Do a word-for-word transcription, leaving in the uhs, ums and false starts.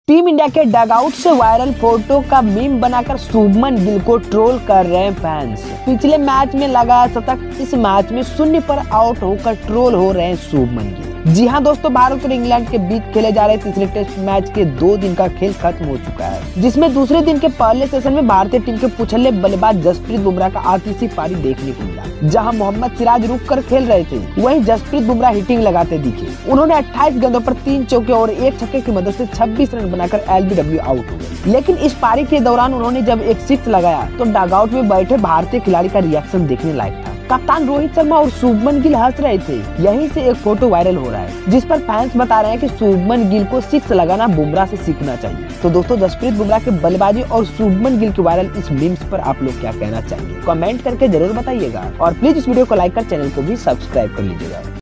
Team India के dugout से viral photo का मीम बनाकर शुभमन गिल को ट्रोल कर रहे हैं फैंस। पिछले मैच में लगाया शतक, इस मैच में शून्य पर आउट होकर ट्रोल हो रहे हैं शुभमन गिल। जी हां दोस्तों, भारत और इंग्लैंड के बीच खेले जा रहे तीसरे टेस्ट मैच के दो दिन का खेल खत्म हो चुका है, जिसमें दूसरे दिन के पहले सेशन में भारतीय टीम के पुछले बल्लेबाज जसप्रीत बुमराह का आखिरी पारी देखने को मिला। जहां मोहम्मद सिराज रुक कर खेल रहे थे, वहीं जसप्रीत बुमराह हिटिंग लगाते दिखे। उन्होंने अट्ठाईस गेंदों पर तीन चौके और एक छक्के की मदद से छब्बीस रन बनाकर एलबीडब्ल्यू आउट हो गए। लेकिन इस पारी के दौरान उन्होंने जब एक सिक्स लगाया तो डगआउट में बैठे भारतीय खिलाड़ी का रिएक्शन देखने लायक था। कप्तान रोहित शर्मा और शुभमन गिल हंस रहे थे। यहीं से एक फोटो वायरल हो रहा है, जिस पर फैंस बता रहे हैं कि शुभमन गिल को सिक्स लगाना बुमराह से सीखना चाहिए। तो दोस्तों, जसप्रीत बुमराह के बल्लेबाजी और शुभमन गिल के वायरल इस मीम्स पर आप लोग क्या कहना चाहिए, कमेंट करके जरूर बताइएगा। और प्लीज इस वीडियो को लाइक कर चैनल को भी सब्सक्राइब कर लीजिएगा।